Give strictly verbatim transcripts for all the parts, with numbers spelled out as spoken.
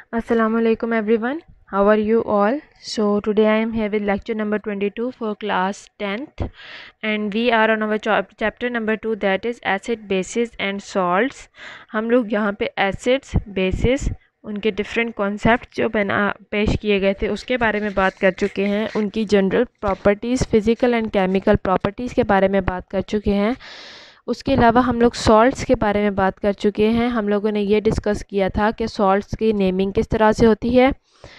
Assalamu alaikum everyone. How are you all? So today I am here with lecture number twenty-two for class tenth and we are on our chapter number two, that is acid, bases and salts. हम लोग यहाँ पे acids, bases, उनके different concepts जो बना पेश किए गए थे उसके बारे में बात कर चुके हैं, उनकी general properties, physical and chemical properties के बारे में बात कर चुके हैं। उसके अलावा हम लोग सॉल्ट्स के बारे में बात कर चुके हैं। हम लोगों ने ये डिस्कस किया था कि सॉल्ट्स की नेमिंग किस तरह से होती है,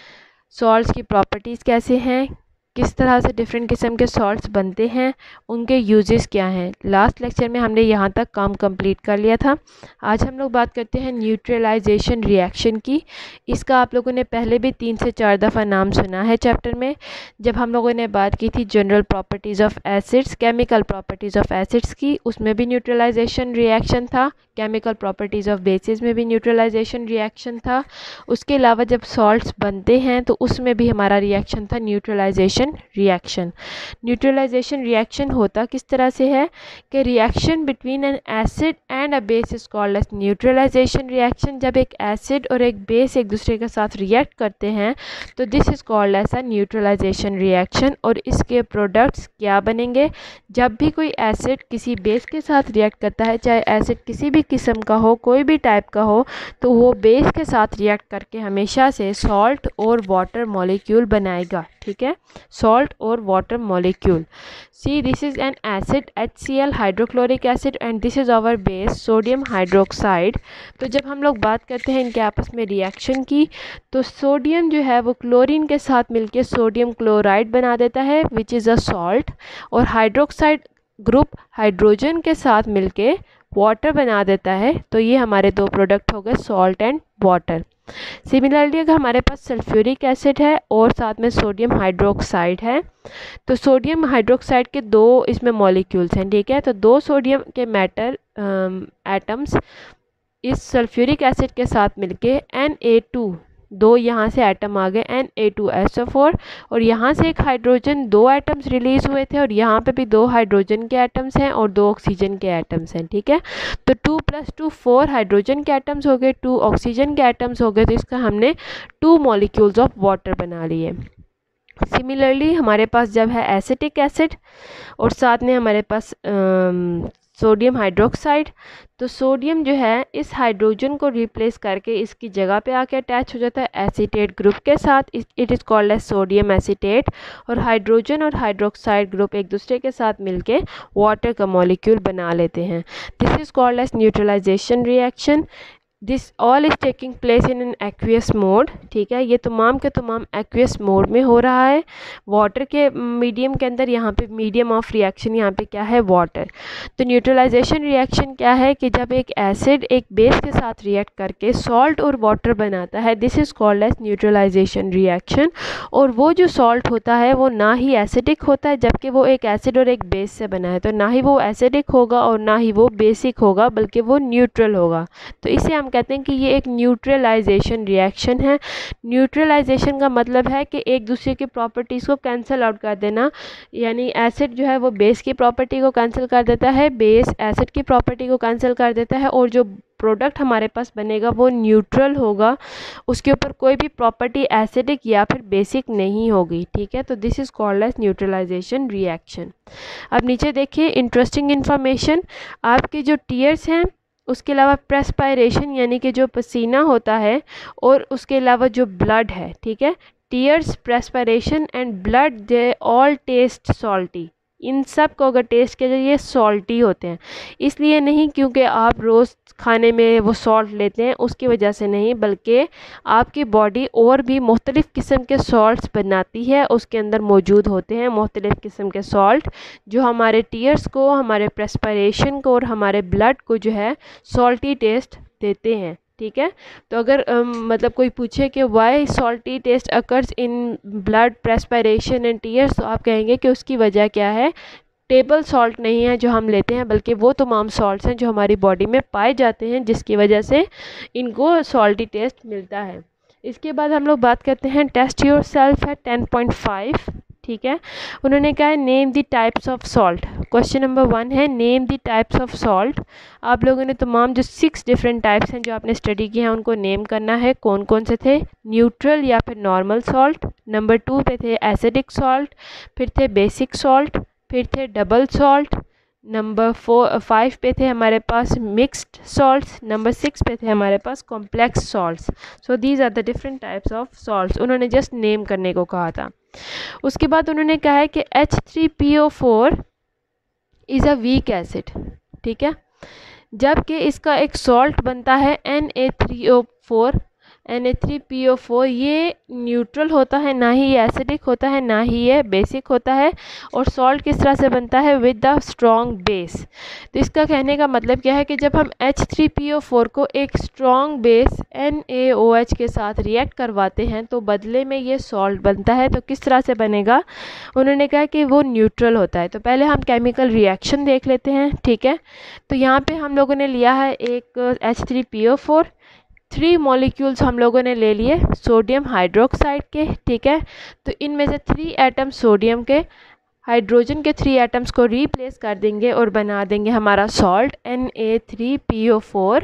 सॉल्ट्स की प्रॉपर्टीज़ कैसे हैं, किस तरह से डिफरेंट किस्म के सॉल्ट्स बनते हैं, उनके यूजेस क्या हैं। लास्ट लेक्चर में हमने यहाँ तक काम कंप्लीट कर लिया था। आज हम लोग बात करते हैं न्यूट्रलाइजेशन रिएक्शन की। इसका आप लोगों ने पहले भी तीन से चार दफ़ा नाम सुना है चैप्टर में, जब हम लोगों ने बात की थी general properties of acids, chemical properties of acids की, उसमें भी न्यूट्रलाइजेशन रिएक्शन था। केमिकल प्रॉपर्टीज़ ऑफ बेसिस में भी न्यूट्रलाइजेशन रिएक्शन था। उसके अलावा जब सॉल्ट्स बनते हैं तो उसमें भी हमारा रिएक्शन था न्यूट्रलाइजेशन रिएक्शन। न्यूट्रलाइजेशन रिएक्शन होता किस तरह से है कि reaction between an acid and a base is called as neutralisation reaction. जब एक एसिड और एक बेस एक दूसरे के साथ रिएक्ट करते हैं तो this is called as a neutralisation reaction. और इसके प्रोडक्ट्स क्या बनेंगे, जब भी कोई एसिड किसी बेस के साथ रिएक्ट करता है, चाहे एसिड किसी भी किस्म का हो, कोई भी टाइप का हो, तो वो बेस के साथ रिएक्ट करके हमेशा से सॉल्ट और वाटर मॉलिक्यूल बनाएगा। ठीक है, सॉल्ट और water molecule. See this is an acid H C L hydrochloric acid and this is our base sodium hydroxide. तो जब हम लोग बात करते हैं इनके आपस में रिएक्शन की, तो सोडियम जो है वो क्लोरीन के साथ मिलके सोडियम क्लोराइड बना देता है विच इज़ अ सॉल्ट, और हाइड्रोक्साइड ग्रुप हाइड्रोजन के साथ मिलके वाटर बना देता है। तो ये हमारे दो प्रोडक्ट हो गए, सॉल्ट एंड वाटर। सिमिलरली अगर हमारे पास सल्फ्यूरिक एसिड है और साथ में सोडियम हाइड्रोक्साइड है, तो सोडियम हाइड्रोक्साइड के दो इसमें मॉलिक्यूल्स हैं। ठीक है, तो दो सोडियम के मेटल एटम्स इस सल्फ्यूरिक एसिड के साथ मिलके एन ए टू, दो यहाँ से एटम आ गए N A two S O four, और यहाँ से एक हाइड्रोजन, दो एटम्स रिलीज हुए थे और यहाँ पे भी दो हाइड्रोजन के एटम्स हैं और दो ऑक्सीजन के एटम्स हैं। ठीक है, तो two plus two four hydrogen के एटम्स हो गए, टू ऑक्सीजन के एटम्स हो गए, तो इसका हमने टू मॉलिक्यूल्स ऑफ वाटर बना लिए। सिमिलरली हमारे पास जब है एसिटिक एसिड और साथ में हमारे पास सोडियम हाइड्रोक्साइड, तो सोडियम जो है इस हाइड्रोजन को रिप्लेस करके इसकी जगह पे आके अटैच हो जाता है एसीटेट ग्रुप के साथ, it is called as sodium acetate. और हाइड्रोजन और हाइड्रोक्साइड ग्रुप एक दूसरे के साथ मिलके वाटर का मॉलिक्यूल बना लेते हैं। This is called as neutralisation reaction. This all is taking place in an aqueous mode. ठीक है, ये तमाम के तमाम एक्वियस मोड में हो रहा है, वाटर के मीडियम के अंदर। यहाँ पे मीडियम ऑफ रिएक्शन यहाँ पे क्या है, वाटर। तो न्यूट्रलाइजेशन रिएक्शन क्या है कि जब एक एसिड एक बेस के साथ रिएक्ट करके सॉल्ट और वाटर बनाता है, this is called as neutralisation reaction. और वो जो सॉल्ट होता है वो ना ही एसिडिक होता है, जबकि वो एक एसिड और एक बेस से बना है, तो ना ही वो एसिडिक होगा और ना ही वो बेसिक होगा, बल्कि वो न्यूट्रल होगा। तो इसे हम कहते हैं कि ये एक न्यूट्रलाइजेशन रिएक्शन है। न्यूट्रलाइजेशन का मतलब है कि एक दूसरे की प्रॉपर्टीज़ को कैंसिल आउट कर देना, यानी एसिड जो है वो बेस की प्रॉपर्टी को कैंसिल कर देता है, बेस एसिड की प्रॉपर्टी को कैंसिल कर देता है, और जो प्रोडक्ट हमारे पास बनेगा वो न्यूट्रल होगा, उसके ऊपर कोई भी प्रॉपर्टी एसिडिक या फिर बेसिक नहीं होगी। ठीक है, तो this is called as neutralisation reaction. अब नीचे देखिए इंटरेस्टिंग इन्फॉर्मेशन, आपके जो टीयर्स हैं, उसके अलावा प्रेस्पायरेशन यानी कि जो पसीना होता है, और उसके अलावा जो ब्लड है, ठीक है, tears, perspiration and blood, they all taste salty. इन सब को अगर टेस्ट किया जाए ये सॉल्टी होते हैं, इसलिए नहीं क्योंकि आप रोज़ खाने में वो सॉल्ट लेते हैं उसकी वजह से नहीं, बल्कि आपकी बॉडी और भी मुख्तलिफ़ किस्म के सॉल्ट्स बनाती है, उसके अंदर मौजूद होते हैं मुख्तलिफ़ किस्म के सॉल्ट जो हमारे टीयर्स को, हमारे प्रेस्पायरेशन को और हमारे ब्लड को जो है सॉल्टी टेस्ट देते हैं। ठीक है, तो अगर um, मतलब कोई पूछे कि why salty taste occurs in blood, perspiration and tears, तो आप कहेंगे कि उसकी वजह क्या है, टेबल सॉल्ट नहीं है जो हम लेते हैं, बल्कि वो तमाम सॉल्ट्स हैं जो हमारी बॉडी में पाए जाते हैं, जिसकी वजह से इनको सॉल्टी टेस्ट मिलता है। इसके बाद हम लोग बात करते हैं टेस्ट योर सेल्फ है टेन पॉइंट फाइव। ठीक है। उन्होंने कहा है name the types of salt. Question number one है name the types of salt. आप लोगों ने तमाम जो सिक्स डिफरेंट टाइप्स हैं जो आपने स्टडी किए हैं उनको नेम करना है। कौन कौन से थे? न्यूट्रल या फिर नॉर्मल सॉल्ट, नंबर टू पे थे एसिडिक सॉल्ट, फिर थे बेसिक सॉल्ट, फिर थे double salt, number four five पे थे हमारे पास मिक्स्ड सॉल्ट्स, नंबर सिक्स पे थे हमारे पास complex salts. So these are the different types of salts. उन्होंने जस्ट नेम करने को कहा था। उसके बाद उन्होंने कहा है कि H three P O four is a weak acid, ठीक है, जबकि इसका एक सॉल्ट बनता है N A three O four, N A three P O four. ये न्यूट्रल होता है, ना ही ये एसिडिक होता है, ना ही ये बेसिक होता है। और सॉल्ट किस तरह से बनता है? With the strong base. तो इसका कहने का मतलब क्या है कि जब हम H three P O four को एक strong base N A O H के साथ रिएक्ट करवाते हैं तो बदले में ये सॉल्ट बनता है। तो किस तरह से बनेगा? उन्होंने कहा कि वो न्यूट्रल होता है। तो पहले हम केमिकल रिएक्शन देख लेते हैं, ठीक है। तो यहाँ पे हम लोगों ने लिया है एक H three P O four, three molecules हम लोगों ने ले लिए सोडियम हाइड्रोक्साइड के, ठीक है। तो इनमें से थ्री एटम सोडियम के हाइड्रोजन के थ्री एटम्स को रिप्लेस कर देंगे और बना देंगे हमारा salt N A three P O four.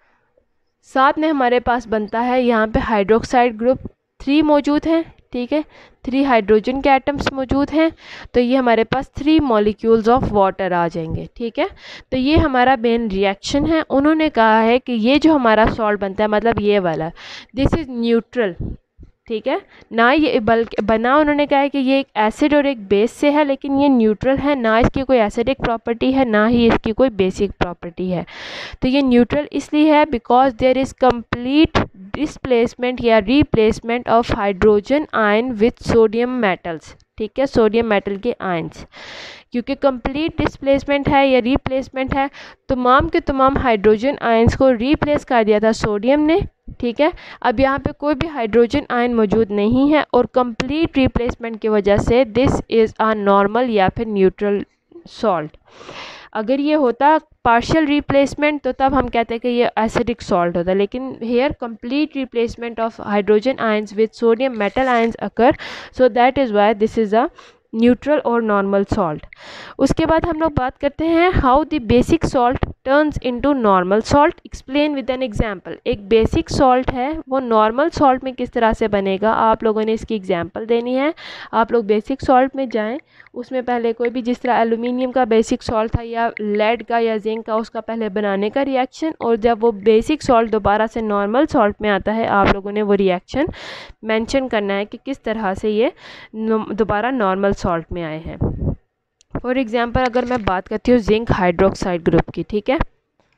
साथ में हमारे पास बनता है यहाँ पे हाइड्रोक्साइड ग्रुप थ्री मौजूद हैं, ठीक है, थ्री हाइड्रोजन के एटम्स मौजूद हैं। तो ये हमारे पास थ्री मॉलिक्यूल्स ऑफ वाटर आ जाएंगे, ठीक है। तो ये हमारा मेन रिएक्शन है। उन्होंने कहा है कि ये जो हमारा सॉल्ट बनता है, मतलब ये वाला, दिस इज़ न्यूट्रल, ठीक है ना। ये बल्कि बना उन्होंने कहा है कि ये एक एसिड और एक बेस से है, लेकिन ये न्यूट्रल है, ना इसकी कोई एसिडिक प्रॉपर्टी है, ना ही इसकी कोई बेसिक प्रॉपर्टी है। तो ये न्यूट्रल इसलिए है because there is complete displacement या replacement of hydrogen ion with sodium metals, ठीक है, सोडियम मेटल के आयन्स। क्योंकि कंप्लीट डिस्प्लेसमेंट है या रिप्लेसमेंट है, तमाम के तमाम हाइड्रोजन आयन्स को रिप्लेस कर दिया था सोडियम ने, ठीक है। अब यहाँ पे कोई भी हाइड्रोजन आयन मौजूद नहीं है और कंप्लीट रिप्लेसमेंट की वजह से दिस इज़ अ नॉर्मल या फिर न्यूट्रल सॉल्ट। अगर ये होता पार्शियल रिप्लेसमेंट तो तब हम कहते हैं कि ये एसिडिक सॉल्ट होता, लेकिन here complete replacement of hydrogen ions with sodium metal ions occur, so that is why this is a neutral और नॉर्मल सॉल्ट। उसके बाद हम लोग बात करते हैं how the basic salt turns into normal salt, explain with an example. एक basic salt है वो नॉर्मल सॉल्ट में किस तरह से बनेगा, आप लोगों ने इसकी एग्जांपल देनी है। आप लोग बेसिक सॉल्ट में जाएं, उसमें पहले कोई भी जिस तरह एल्यूमिनियम का बेसिक सॉल्ट था या लेड का या जिंक का, उसका पहले बनाने का रिएक्शन, और जब वो बेसिक सॉल्ट दोबारा से नॉर्मल सॉल्ट में आता है आप लोगों ने वो रिएक्शन मेंशन करना है कि किस तरह से ये दोबारा नॉर्मल सॉल्ट में आए हैं। फॉर एग्जांपल अगर मैं बात करती हूँ जिंक हाइड्रोक्साइड ग्रुप की, ठीक है,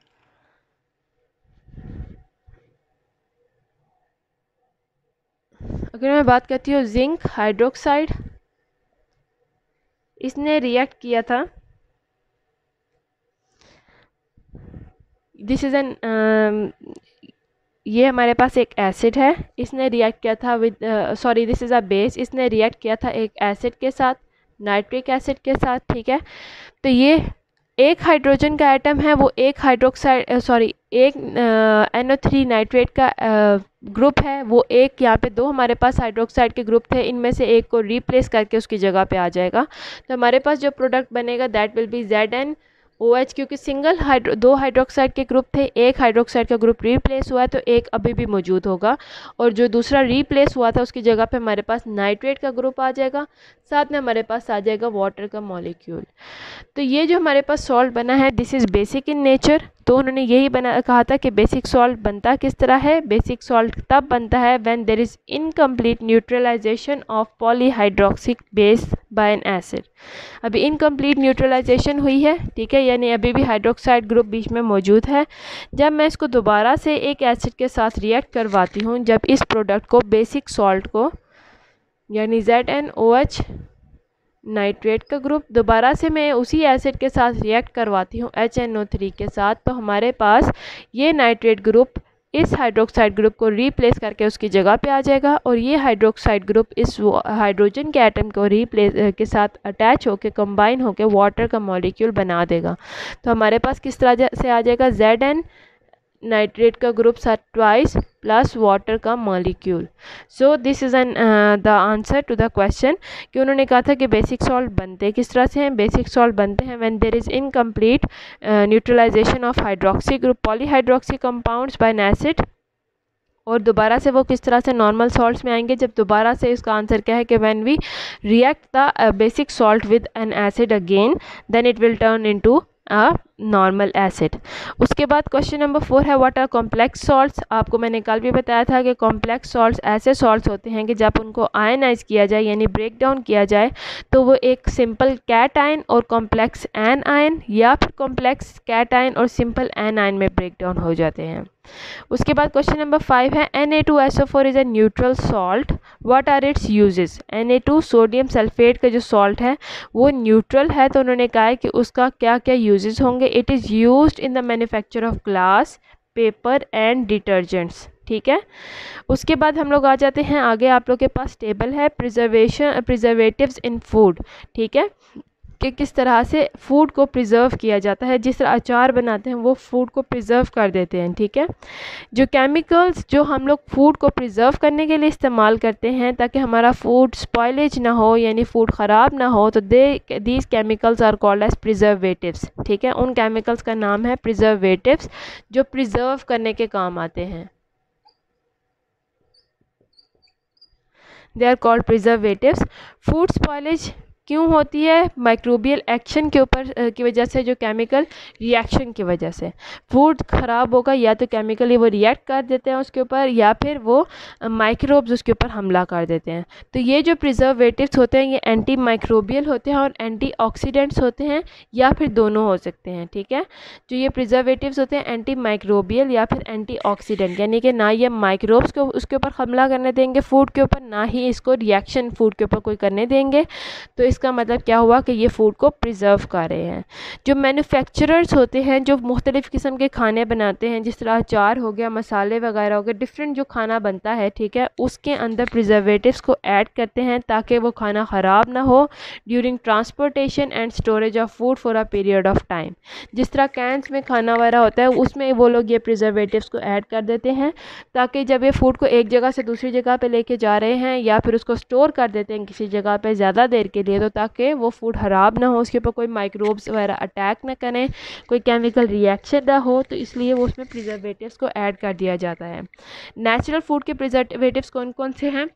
अगर मैं बात करती हूँ जिंक हाइड्रोक्साइड, इसने रिएक्ट किया था, दिस इज़ एन, ये हमारे पास एक एसिड है, इसने रिएक्ट किया था with, sorry this is a base, इसने रिएक्ट किया था एक एसिड के साथ, नाइट्रिक एसिड के साथ, ठीक है। तो ये एक हाइड्रोजन का एटम है, वो एक हाइड्रोक्साइड सॉरी एक एन ओ थ्री नाइट्रेट का ग्रुप है, वो एक, यहाँ पे दो हमारे पास हाइड्रोक्साइड के ग्रुप थे, इनमें से एक को रिप्लेस करके उसकी जगह पे आ जाएगा। तो हमारे पास जो प्रोडक्ट बनेगा that will be Z N O H, क्योंकि सिंगल हाइड्रो दो हाइड्रोक्साइड के ग्रुप थे, एक हाइड्रोक्साइड का ग्रुप रिप्लेस हुआ है तो एक अभी भी मौजूद होगा, और जो दूसरा रिप्लेस हुआ था उसकी जगह पे हमारे पास नाइट्रेट का ग्रुप आ जाएगा, साथ में हमारे पास आ जाएगा वाटर का मॉलिक्यूल। तो ये जो हमारे पास सॉल्ट बना है this is basic in nature. तो उन्होंने यही बना कहा था कि बेसिक सॉल्ट बनता किस तरह है, बेसिक सॉल्ट तब बनता है when there is incomplete neutralization of polyhydroxic base by an acid. अभी इनकम्प्लीट न्यूट्रलाइजेशन हुई है, ठीक है, यानी अभी भी हाइड्रोक्साइड ग्रुप बीच में मौजूद है। जब मैं इसको दोबारा से एक एसिड के साथ रिएक्ट करवाती हूँ, जब इस प्रोडक्ट को बेसिक सॉल्ट को यानी Z N O H nitrate का ग्रुप दोबारा से मैं उसी एसिड के साथ रिएक्ट करवाती हूँ एच एन ओ थ्री के साथ, तो हमारे पास ये नाइट्रेट ग्रुप इस हाइड्रोक्साइड ग्रुप को रिप्लेस करके उसकी जगह पे आ जाएगा, और ये हाइड्रोक्साइड ग्रुप इस हाइड्रोजन के एटम को रिप्लेस के साथ अटैच होकर कंबाइन होकर वाटर का मॉलिक्यूल बना देगा। तो हमारे पास किस तरह से आ जाएगा, जेड एन नाइट्रेट का groups are twice plus water का molecule. So this is an the answer to the question कि उन्होंने कहा था कि बेसिक सॉल्ट बनते किस तरह से हैं। बेसिक सॉल्ट बनते हैं when there is incomplete neutralization of hydroxy group polyhydroxy compounds by an acid. और दोबारा से वो किस तरह से नॉर्मल सॉल्ट्स में आएंगे, जब दोबारा से इसका आंसर क्या है कि when we react the basic salt with an acid again then it will turn into a normal acid. उसके बाद क्वेश्चन नंबर फोर है व्हाट आर कॉम्प्लेक्स सॉल्ट्स। आपको मैंने कल भी बताया था कि कॉम्प्लेक्स सॉल्ट्स ऐसे सॉल्ट्स होते हैं कि जब उनको आयनाइज किया जाए यानी ब्रेक डाउन किया जाए तो वो एक सिंपल कैट आयन और कॉम्प्लेक्स एन आयन या फिर कॉम्प्लेक्स कैट आयन और सिंपल एन आयन में ब्रेक डाउन हो जाते हैं। उसके बाद क्वेश्चन नंबर फाइव है N A two S O four is a neutral salt, what are its uses. N A two sodium sulphate का जो सॉल्ट है वो न्यूट्रल है, तो उन्होंने कहा है कि उसका क्या क्या यूजेस होंगे। It is used in the manufacture of glass, paper and detergents. ठीक है, उसके बाद हम लोग आ जाते हैं आगे, आप लोग के पास टेबल है प्रिजर्वेशन प्रिजर्वेटिव्स इन फूड। ठीक है, कि किस तरह से फूड को प्रिजर्व किया जाता है, जिस तरह अचार बनाते हैं वो फूड को प्रिजर्व कर देते हैं। ठीक है, जो केमिकल्स जो हम लोग फूड को प्रिजर्व करने के लिए इस्तेमाल करते हैं ताकि हमारा फूड स्पॉइलेज ना हो यानी फूड ख़राब ना हो, तो they these chemicals are called as preservatives. ठीक है, उन केमिकल्स का नाम है प्रिजर्वेटिव्स जो प्रिजर्व करने के काम आते हैं। They are called preservatives. Food spoilage क्यों होती है? माइक्रोबियल एक्शन के ऊपर की वजह से, जो केमिकल रिएक्शन की वजह से फूड ख़राब होगा, या तो केमिकली वो रिएक्ट कर देते हैं उसके ऊपर या फिर वो माइक्रोब्स उसके ऊपर हमला कर देते हैं। तो ये जो प्रिजर्वेटिव्स होते हैं ये एंटी माइक्रोबियल होते हैं और एंटी ऑक्सीडेंट्स होते हैं या फिर दोनों हो सकते हैं। ठीक है, जो ये प्रिजर्वेटिव्स होते हैं एंटी माइक्रोबियल या फिर एंटी ऑक्सीडेंट, यानी कि ना ये माइक्रोब्स को उसके ऊपर हमला करने देंगे फूड के ऊपर, ना ही इसको रिएक्शन फूड के ऊपर कोई करने देंगे। तो इसका मतलब क्या हुआ कि ये फूड को प्रिजर्व कर रहे हैं। जो मैन्युफैक्चरर्स होते हैं जो मुख्तलिफ़ किस्म के खाने बनाते हैं, जिस तरह अचार हो गया, मसाले वगैरह हो गए, डिफरेंट जो खाना बनता है, ठीक है, उसके अंदर प्रिजर्वेटिव्स को ऐड करते हैं ताकि वो खाना ख़राब ना हो during transportation and storage of food for a period of time. जिस तरह कैंस में खाना वगैरह होता है उसमें वो लोग ये प्रिजर्वेटिव्स को ऐड कर देते हैं ताकि जब ये फूड को एक जगह से दूसरी जगह पे लेके जा रहे हैं या फिर उसको स्टोर कर देते हैं किसी जगह पे ज़्यादा देर के लिए, तो ताकि वो फूड ख़राब ना हो, उसके ऊपर कोई माइक्रोब्स वगैरह अटैक ना करें, कोई केमिकल रिएक्शन ना हो, तो इसलिए वो उसमें प्रिजर्वेटिव्स को ऐड कर दिया जाता है। नेचुरल फूड के प्रिजर्वेटिव्स कौन कौन से हैं?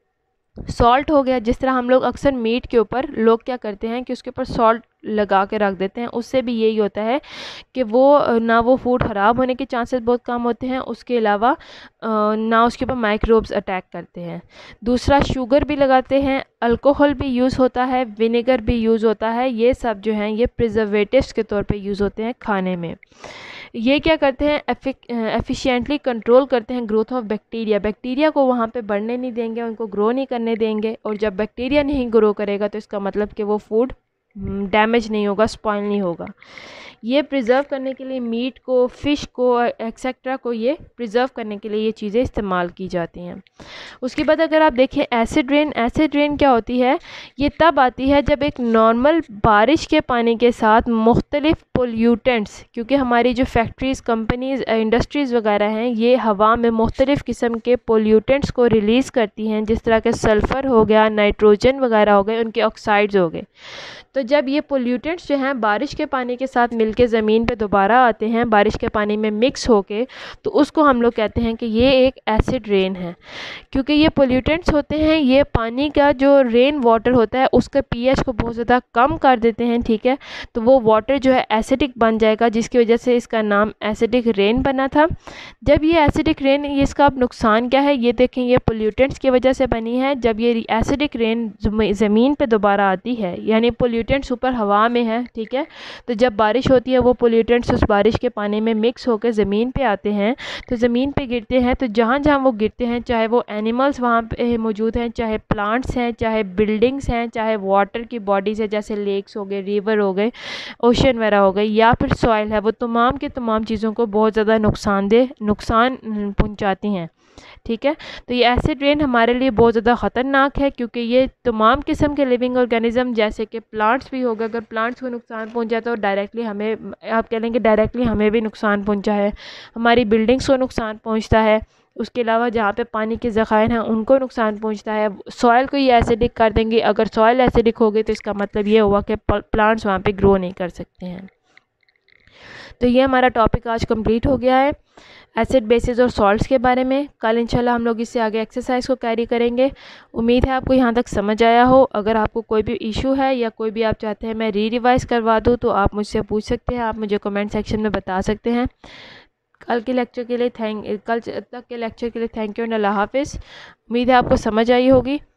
सॉल्ट हो गया, जिस तरह हम लोग अक्सर मीट के ऊपर लोग क्या करते हैं कि उसके ऊपर सॉल्ट लगा के रख देते हैं, उससे भी यही होता है कि वो ना वो फूड ख़राब होने के चांसेस बहुत कम होते हैं, उसके अलावा ना उसके ऊपर माइक्रोब्स अटैक करते हैं। दूसरा, शुगर भी लगाते हैं, अल्कोहल भी यूज़ होता है, विनेगर भी यूज़ होता है, ये सब जो हैं ये प्रिजर्वेटिव्स के तौर पे यूज़ होते हैं खाने में। ये क्या करते हैं? एफिशिएंटली कंट्रोल करते हैं ग्रोथ ऑफ बैक्टीरिया, बैक्टीरिया को वहाँ पे बढ़ने नहीं देंगे, उनको ग्रो नहीं करने देंगे, और जब बैक्टीरिया नहीं ग्रो करेगा तो इसका मतलब कि वो फूड डैमेज नहीं होगा, स्पॉइल नहीं होगा। ये प्रिजर्व करने के लिए मीट को, फ़िश को, एक्सेट्रा को ये प्रिजर्व करने के लिए ये चीज़ें इस्तेमाल की जाती हैं। उसके बाद अगर आप देखें एसिड रेन, एसिड रेन क्या होती है? ये तब आती है जब एक नॉर्मल बारिश के पानी के साथ मुख्तलिफ पोल्यूटेंट्स, क्योंकि हमारी जो फैक्ट्रीज़, कंपनीज़, इंडस्ट्रीज़ वगैरह हैं ये हवा में मुख्तलिफ़ किस्म के पोल्यूटेंट्स को रिलीज़ करती हैं, जिस तरह के सल्फ़र हो गया, नाइट्रोजन वगैरह हो गए, उनके ऑक्साइड्स हो गए। तो जब ये पोल्यूटेंट्स जो हैं बारिश के पानी के साथ मिलके ज़मीन पे दोबारा आते हैं, बारिश के पानी में मिक्स होके, तो उसको हम लोग कहते हैं कि ये एक एसिड रेन है। क्योंकि ये पोल्यूटेंट्स होते हैं, ये पानी का जो रेन वाटर होता है उसके पीएच को बहुत ज़्यादा कम कर देते हैं, ठीक है, तो वो वाटर जो है एसिडिक बन जाएगा, जिसकी वजह से इसका नाम एसिडिक रेन बना था। जब ये एसिडिक रेन, ये इसका अब नुकसान क्या है? ये देखें, ये पोल्यूटेंट्स की वजह से बनी है। जब ये एसिडिक रेन ज़मीन पर दोबारा आती है, यानी पोल्यूटेंट्स ऊपर हवा में है, ठीक है, तो जब बारिश होती है वो पोल्यूटेंट्स उस बारिश के पानी में मिक्स होकर ज़मीन पे आते हैं, तो ज़मीन पे गिरते हैं, तो जहाँ जहाँ वो गिरते हैं, चाहे वो एनिमल्स वहाँ पे मौजूद हैं, चाहे प्लांट्स हैं, चाहे बिल्डिंग्स हैं, चाहे वाटर की बॉडीज़ है जैसे लेक्स हो गए, रिवर हो गए, ओशन वगैरह हो गए, या फिर सॉइल है, वो तमाम के तमाम चीज़ों को बहुत ज़्यादा नुकसानदेह नुकसान पहुँचाती हैं। ठीक है। तो ये एसिड रेन हमारे लिए बहुत ज़्यादा ख़तरनाक है, क्योंकि ये तमाम किस्म के लिविंग ऑर्गेनिज्म जैसे कि प्लांट्स भी होगा, अगर प्लांट्स को नुकसान पहुंचा तो डायरेक्टली हमें, आप कह लेंगे डायरेक्टली हमें भी नुकसान पहुंचा है, हमारी बिल्डिंग्स को नुकसान पहुंचता है। उसके अलावा जहाँ पे पानी के ज़खायर हैं उनको नुकसान पहुंचता है। सॉइल को ये एसिडिक कर देंगे, अगर सॉइल एसिडिक हो गई तो इसका मतलब ये हुआ कि प्लांट्स वहाँ पे ग्रो नहीं कर सकते हैं। तो ये हमारा टॉपिक आज कंप्लीट हो गया है एसिड बेसिस और सॉल्ट्स के बारे में। कल इंशाल्लाह हम लोग इससे आगे एक्सरसाइज को कैरी करेंगे। उम्मीद है आपको यहाँ तक समझ आया हो। अगर आपको कोई भी इशू है या कोई भी आप चाहते हैं मैं री रिवाइज़ करवा दूँ तो आप मुझसे पूछ सकते हैं, आप मुझे कमेंट सेक्शन में बता सकते हैं। कल के लेक्चर के लिए थैंक कल तक के लेक्चर के लिए थैंक यू एंड अल्लाह हाफिज़। उम्मीद है आपको समझ आई होगी।